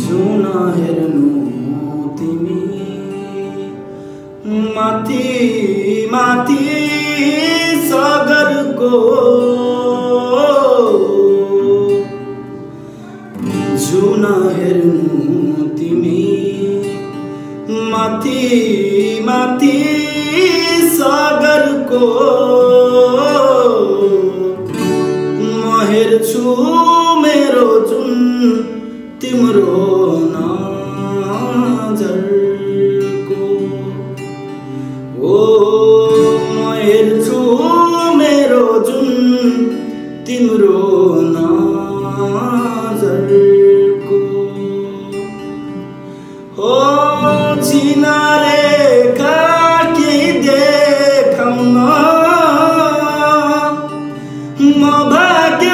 जुन हेर्नु तिमी माथि माथि सागरको जुन हेर्नु तिमी माथि माथि सागरको म हेर्छु मेरो जुन तिम्रो नजरको ओ म हेर्छु मेरो जुन तिम्रो नजरको हो चिनारेका के देखाउन म भाग्य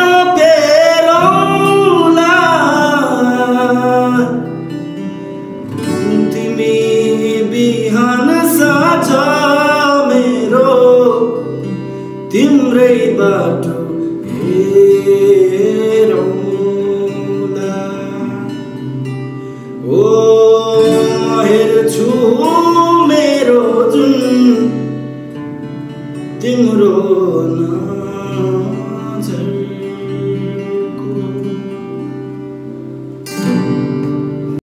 फेरौला तिमी बिहान साँझ मेरो तिम्रै बाटो हेरौला ओ म हेर्छु मेरो जुन तिम्रो नजर